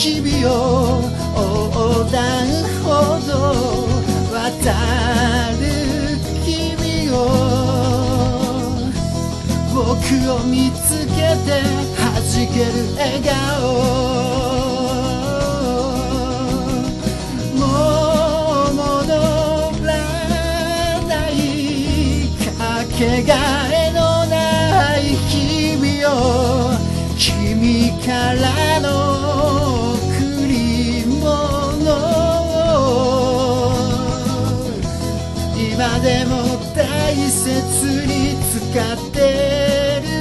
日々を横断歩道渡る君を僕を見つけて弾ける笑顔もう戻らないかけがえのない日々を君からの贈り物を今でも大切に使ってる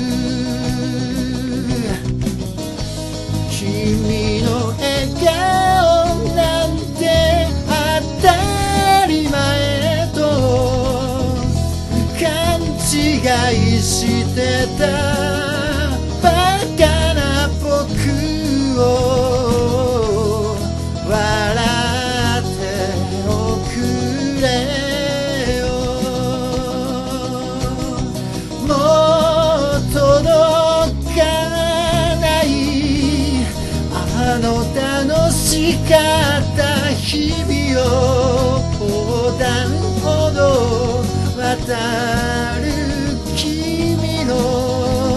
君の笑顔なんて当たり前と勘違いしてたバカな僕を笑っておくれよもう届かないあの楽しかった日々を横断歩道渡る君の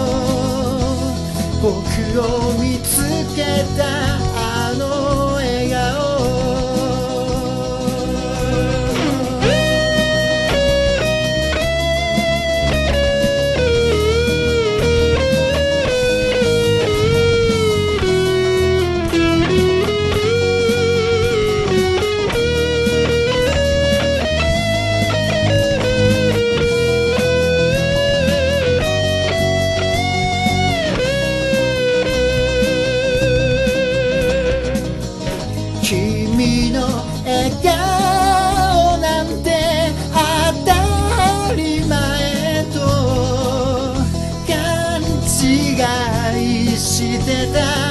僕を見つけたあの笑顔君の笑顔なんて当たり前と勘違いしてた